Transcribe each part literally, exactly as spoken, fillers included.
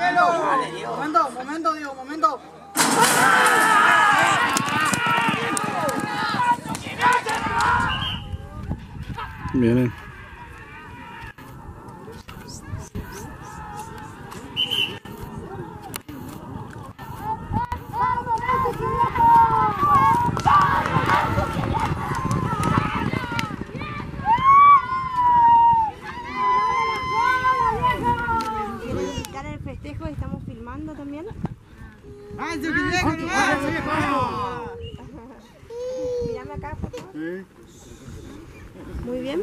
Momento, momento, Diego, momento. Vienen. El festejo, estamos filmando también. ¡Ay, se viejo! Mírame acá, por favor. Muy bien.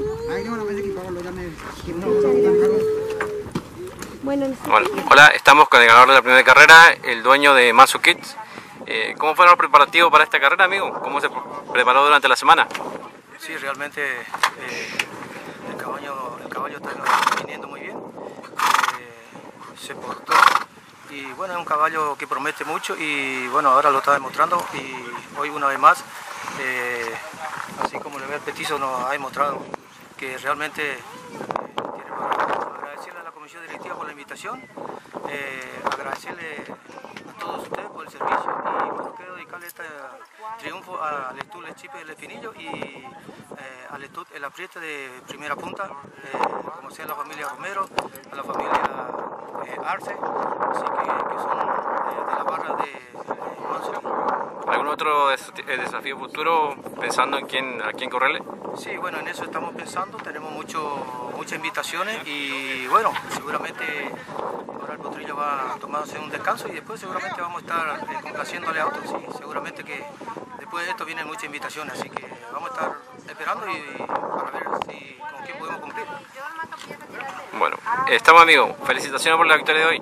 Bueno, Bueno, hola, estamos con el ganador de la primera carrera, el dueño de Masu Kids. Eh, ¿Cómo fueron los preparativos para esta carrera, amigo? ¿Cómo se preparó durante la semana? Sí, realmente eh, el caballo, el caballo está viniendo muy bien. Eh, se portó y bueno, es un caballo que promete mucho y bueno, ahora lo está demostrando y hoy una vez más, eh, así como le ve el petizo, nos ha demostrado que realmente eh, tiene para agradecerle a la comisión directiva por la invitación, eh, agradecerle a todos ustedes por el servicio y bueno, quiero dedicarle este triunfo al Estud El Chipe del Espinillo y eh, al Estud El Apriete de primera punta, eh, como sea la familia Romero, a la familia eh, Arce, así que, que son eh, de la barra de eh, Manso. ¿Algún otro des desafío futuro pensando en quién, a quién correrle? Sí, bueno, en eso estamos pensando, tenemos mucho, muchas invitaciones y bueno, seguramente ahora el potrillo va a tomarse un descanso y después seguramente vamos a estar eh, complaciéndole a otros, sí, seguramente que después de esto vienen muchas invitaciones, así que vamos a estar esperando y, y para ver si, con quién podemos cumplir. Bueno, estamos amigos, felicitaciones por la victoria de hoy.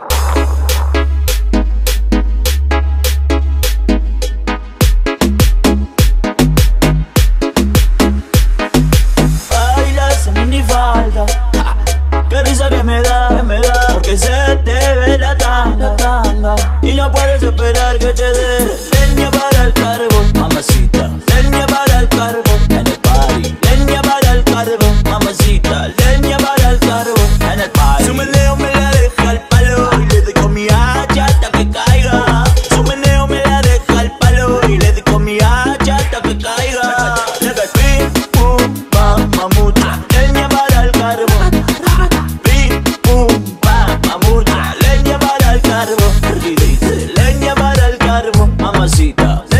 Falta, qué risa que me da, que me da, porque se te ve la tanga, tanga, y no puedes esperar que te dé leña para el carbón, mamacita, leña para el carbón, en el party, leña para el carbón, mamacita, leña para el carbón, en el party. Su meneo me la deja al palo y le doy con mi hacha hasta que caiga. Su meneo me la deja al palo y le doy con mi hacha hasta que caiga. Le doy pim, pum, pam, mamucha. Leña para el carbón, pim, pum, pam, mamucha. Leña para el carbón, y dice leña para el carbón, mamacita.